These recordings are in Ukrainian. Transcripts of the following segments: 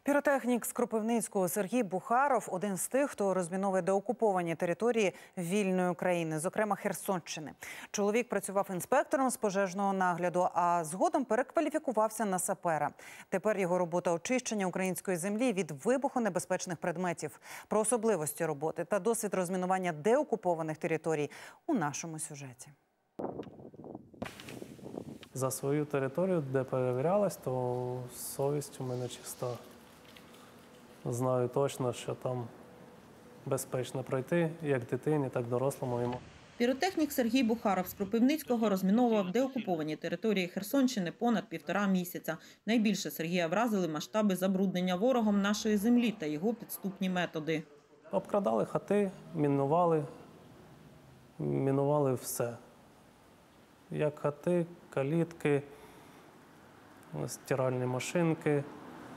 Піротехнік з Кропивницького Сергій Бухаров – один з тих, хто розміновує деокуповані території вільної України, зокрема Херсонщини. Чоловік працював інспектором з пожежного нагляду, а згодом перекваліфікувався на сапера. Тепер його робота – очищення української землі від вибухонебезпечних предметів. Про особливості роботи та досвід розмінування деокупованих територій у нашому сюжеті. За свою територію, де перевірялась, то совість у мене чиста. Знаю точно, що там безпечно пройти, як дитині, так і дорослому йому. Піротехнік Сергій Бухаров з Кропивницького розміновував деокуповані території Херсонщини понад 1,5 місяця. Найбільше Сергія вразили масштаби забруднення ворогом нашої землі та його підступні методи. Обкрадали хати, мінували все. Як хати, калітки, стиральні машинки,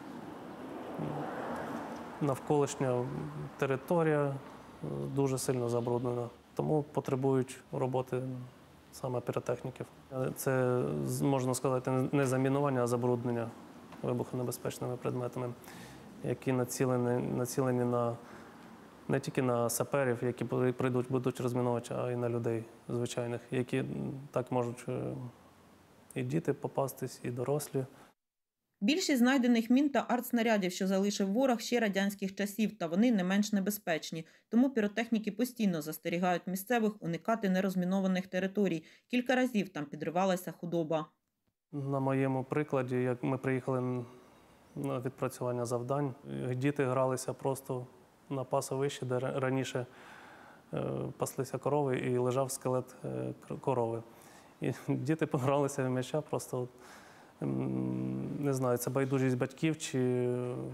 навколишня територія дуже сильно забруднена. Тому потребують роботи саме піротехніків. Це, можна сказати, не замінування, а забруднення вибухонебезпечними предметами, які націлені не тільки на саперів, які будуть розмінувати, а й на людей звичайних, які так можуть і діти попастись, і дорослі. Більшість знайдених мін та артснарядів, що залишив ворог, ще радянських часів, та вони не менш небезпечні. Тому піротехніки постійно застерігають місцевих уникати нерозмінованих територій. Кілька разів там підривалася худоба. На моєму прикладі, як ми приїхали на відпрацювання завдань, діти гралися просто на пасовищі, де раніше паслися корови і лежав скелет корови. І діти погралися в м'яча, просто, не знаю, це байдужість батьків чи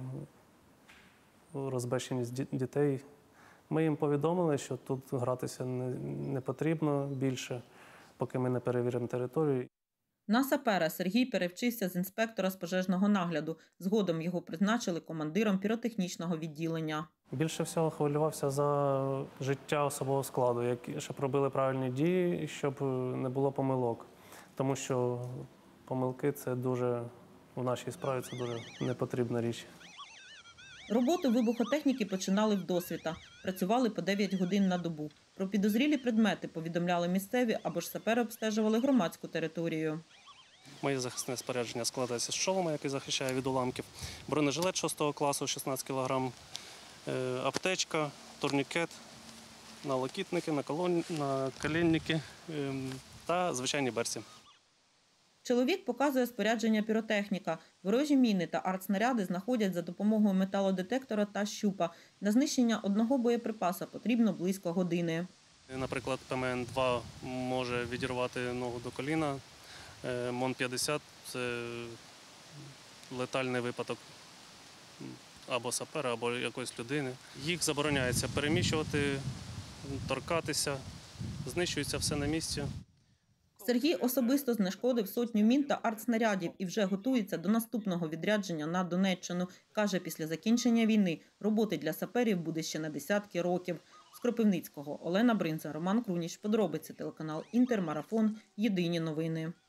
розбещеність дітей. Ми їм повідомили, що тут гратися не потрібно більше, поки ми не перевіримо територію. На сапера Сергій перевчився з інспектора з пожежного нагляду. Згодом його призначили командиром піротехнічного відділення. Більше всього хвилювався за життя особового складу, щоб робили правильні дії, щоб не було помилок. Тому що помилки – це дуже, в нашій справі це дуже непотрібна річ. Роботу вибухотехніки починали вдосвіта. Працювали по 9 годин на добу. Про підозрілі предмети повідомляли місцеві або ж сапери обстежували громадську територію. Моє захисне спорядження складається з шолома, який захищає від уламків, бронежилет 6 класу, 16 кг, аптечка, турнікет, налокітники, наколінники та звичайні берці. Чоловік показує спорядження піротехніка. Ворожі міни та артснаряди знаходять за допомогою металодетектора та щупа. На знищення одного боєприпаса потрібно близько години. Наприклад, ПМН-2 може відірвати ногу до коліна, МОН-50 – це летальний випадок або сапера, або якоїсь людини. Їх забороняється переміщувати, торкатися, знищується все на місці. Сергій особисто знешкодив сотню мін та артснарядів і вже готується до наступного відрядження на Донеччину. Каже, після закінчення війни роботи для саперів буде ще на десятки років. З Кропивницького Олена Бринза, Роман Круніч. Подробиці телеканал Інтер, Марафон. Єдині новини.